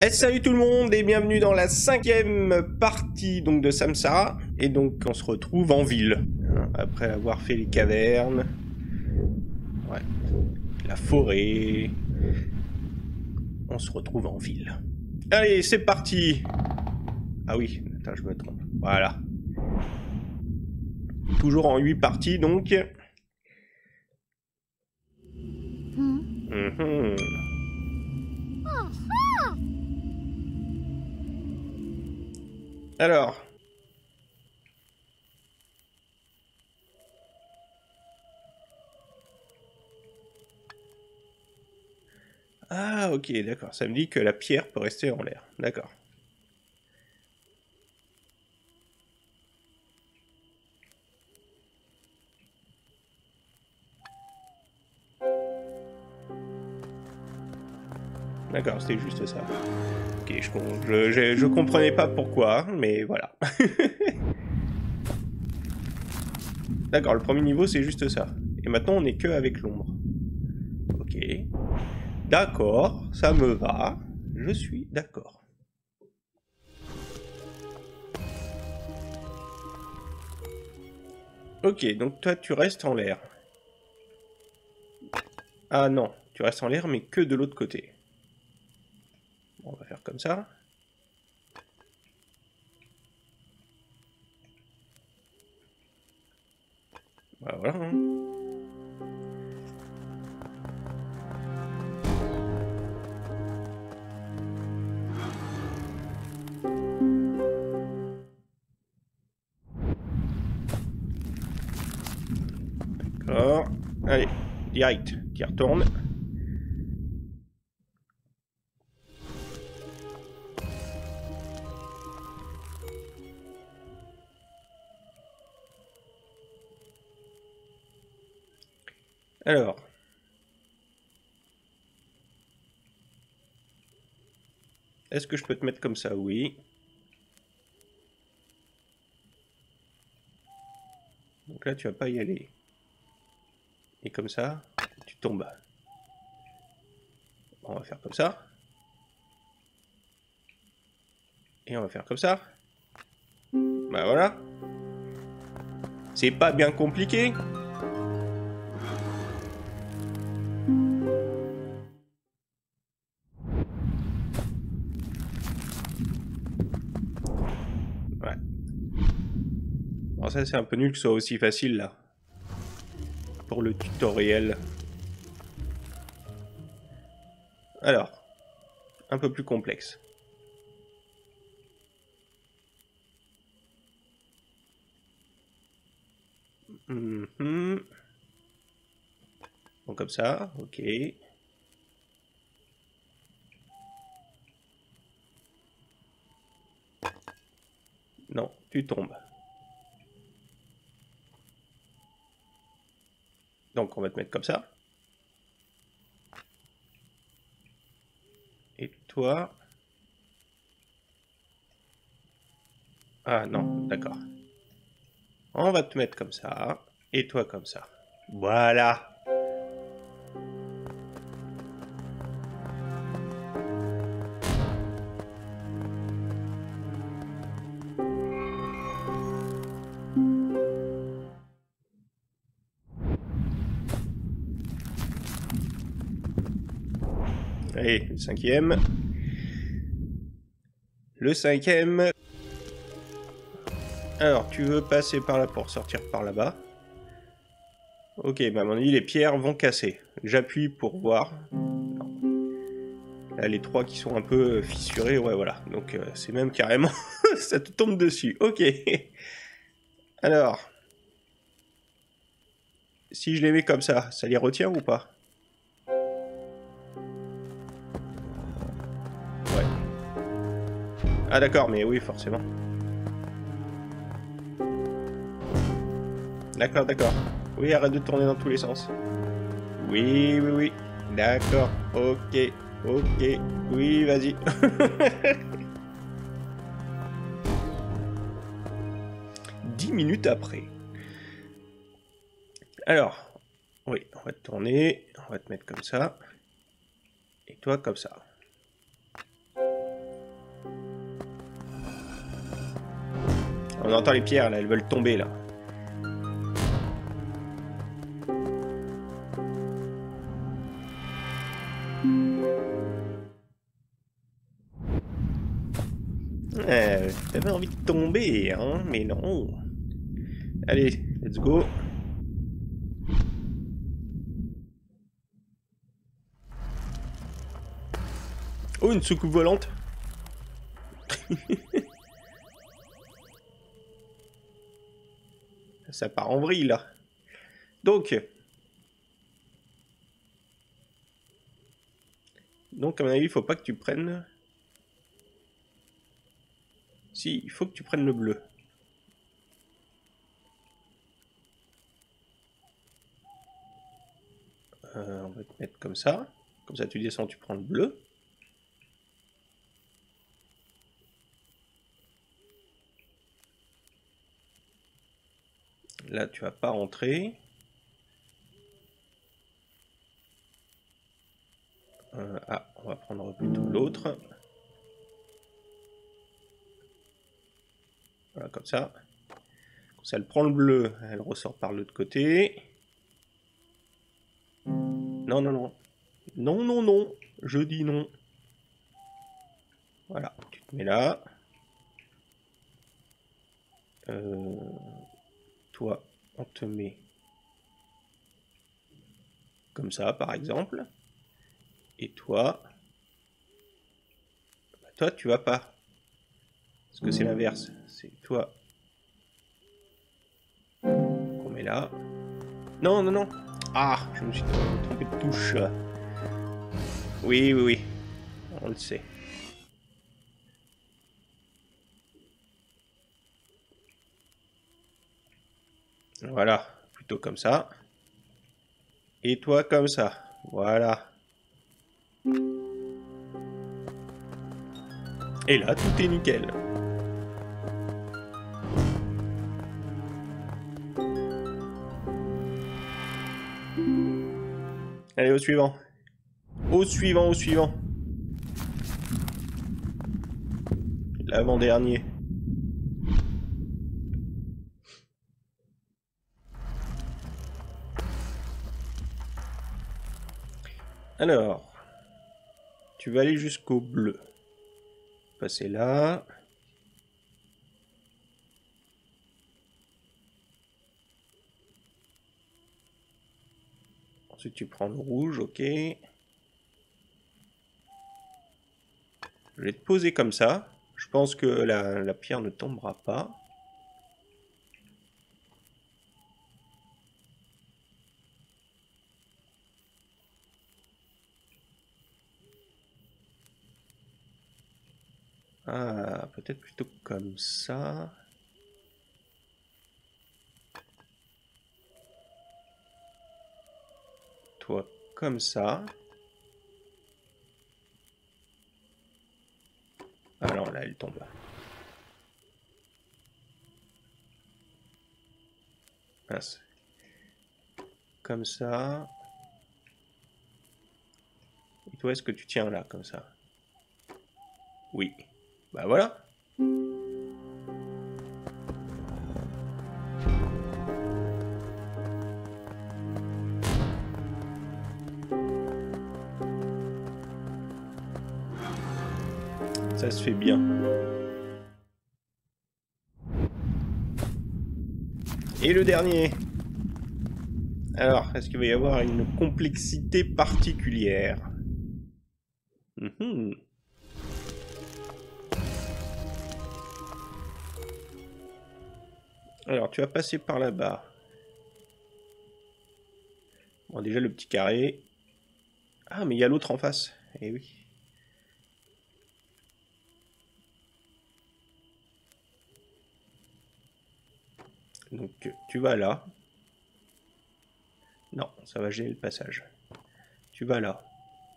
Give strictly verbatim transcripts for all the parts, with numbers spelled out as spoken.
Et salut tout le monde et bienvenue dans la cinquième partie donc de Samsara. Et donc on se retrouve en ville. Après avoir fait les cavernes. Ouais. La forêt. On se retrouve en ville. Allez, c'est parti. Ah oui, attends, je me trompe. Voilà. Toujours en huit parties donc. Mmh. Alors. Ah ok, d'accord. Ça me dit que la pierre peut rester en l'air. D'accord. D'accord, c'était juste ça. Ok, je, je, je, je comprenais pas pourquoi, mais voilà. D'accord, le premier niveau c'est juste ça. Et maintenant on est que avec l'ombre. Ok. D'accord, ça me va. Je suis d'accord. Ok, donc toi tu restes en l'air. Ah non, tu restes en l'air mais que de l'autre côté. Bon, on va faire comme ça. Bah, voilà. Hein. D'accord. Allez, direct, tu retournes. Alors. Est-ce que je peux te mettre comme ça? Oui. Donc là, tu vas pas y aller. Et comme ça, tu tombes. On va faire comme ça. Et on va faire comme ça. Bah voilà. C'est pas bien compliqué. Ouais. Bon, ça c'est un peu nul que ce soit aussi facile là. Pour le tutoriel. Alors. Un peu plus complexe. Mm-hmm. Bon, comme ça, ok. Non, tu tombes. Donc on va te mettre comme ça. Et toi... Ah non, d'accord. On va te mettre comme ça. Et toi comme ça. Voilà. Allez, le cinquième. Le cinquième. Alors, tu veux passer par là pour sortir par là-bas. Ok, bah à mon avis, les pierres vont casser. J'appuie pour voir. Non. Là, les trois qui sont un peu fissurés, ouais, voilà. Donc, euh, c'est même carrément... ça te tombe dessus. Ok. Alors... Si je les mets comme ça, ça les retient ou pas? Ouais. Ah d'accord, mais oui, forcément. D'accord, d'accord. Oui, arrête de tourner dans tous les sens. Oui, oui, oui. D'accord. Ok. Ok. Oui, vas-y. Dix minutes après. Alors. Oui, on va te tourner. On va te mettre comme ça. Et toi, comme ça. On entend les pierres, là, elles veulent tomber, là. Euh, T'avais envie de tomber, hein, mais non. Allez, let's go. Oh, une soucoupe volante. Ça part en vrille, là. Donc... Donc, à mon avis, il faut pas que tu prennes... Si, il faut que tu prennes le bleu. Euh, on va te mettre comme ça. Comme ça, tu descends, tu prends le bleu. Là, tu vas pas rentrer. Euh, ah, on va prendre plutôt l'autre. Voilà, comme ça. Comme ça, elle prend le bleu, elle ressort par l'autre côté. Non, non, non. Non, non, non. Je dis non. Voilà, tu te mets là. Euh, toi, on te met comme ça, par exemple. Et toi, bah toi, tu vas pas. Parce que c'est l'inverse. C'est toi qu'on met là. Non, non, non. Ah, je me suis trompé de touche. Oui, oui, oui. On le sait. Voilà, plutôt comme ça. Et toi comme ça. Voilà. Et là, tout est nickel. Allez, au suivant. Au suivant, au suivant. L'avant-dernier. Alors, tu vas aller jusqu'au bleu. Passer là. Ensuite, tu prends le rouge, ok. Je vais te poser comme ça. Je pense que la, la pierre ne tombera pas. Ah, peut-être plutôt comme ça. Toi, comme ça. Ah non, là, elle tombe. Mince. Comme ça. Et toi, est-ce que tu tiens là, comme ça? Oui. Bah voilà. Ça se fait bien. Et le dernier. Alors, est-ce qu'il va y avoir une complexité particulière? Mmh. Alors, tu vas passer par là-bas. Bon, déjà le petit carré. Ah, mais il y a l'autre en face. Eh oui. Donc, tu vas là. Non, ça va gêner le passage. Tu vas là.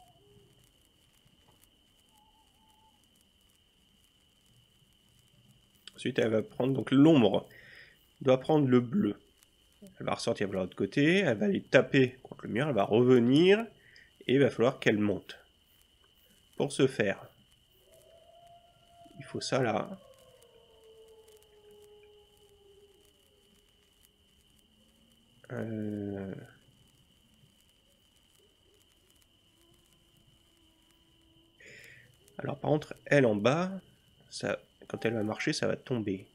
Ensuite, elle va prendre donc l'ombre. Elle doit prendre le bleu. Elle va ressortir de l'autre côté. Elle va aller taper contre le mur. Elle va revenir. Et il va falloir qu'elle monte. Pour ce faire, il faut ça là. Euh... Alors par contre, elle en bas, ça, quand elle va marcher, ça va tomber.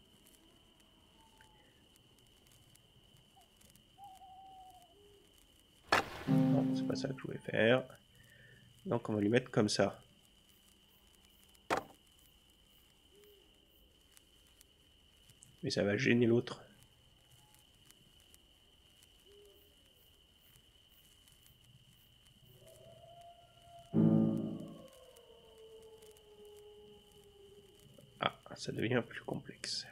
Non, c'est pas ça que je voulais faire. Donc on va lui mettre comme ça. Mais ça va gêner l'autre. Ah, ça devient plus complexe.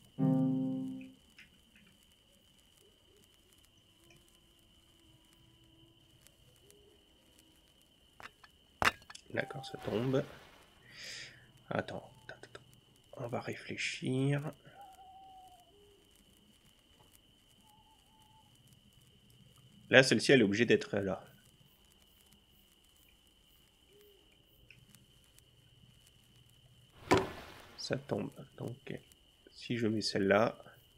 D'accord, ça tombe. Attends, attends, attends. On va réfléchir. Là, celle-ci, elle est obligée d'être là. Ça tombe. Donc, si je mets celle-là...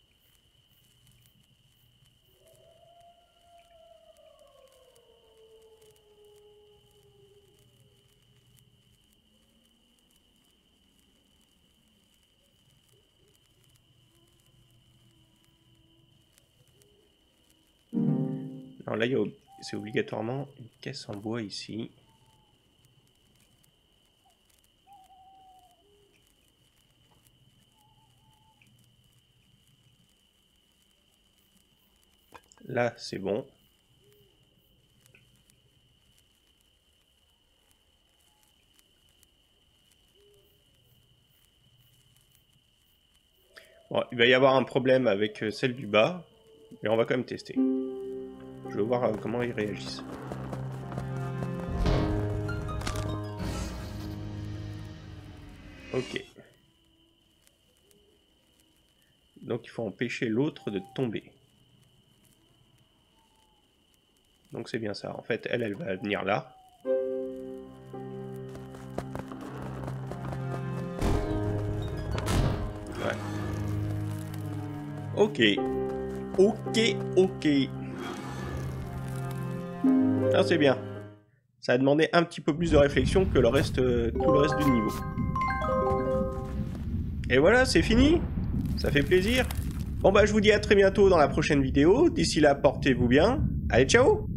Alors là, c'est obligatoirement une caisse en bois ici. Là, c'est bon. Bon, il va y avoir un problème avec celle du bas, mais on va quand même tester. Je veux voir comment ils réagissent. Ok. Donc il faut empêcher l'autre de tomber. Donc c'est bien ça. En fait, elle, elle va venir là. Ouais. Ok. Ok, ok. Ah, c'est bien. Ça a demandé un petit peu plus de réflexion que le reste, euh, tout le reste du niveau. Et voilà, c'est fini. Ça fait plaisir. Bon bah je vous dis à très bientôt dans la prochaine vidéo. D'ici là, portez-vous bien. Allez, ciao!